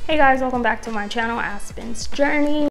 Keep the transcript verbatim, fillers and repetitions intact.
Hey guys, welcome back to my channel, Aspen's Journey.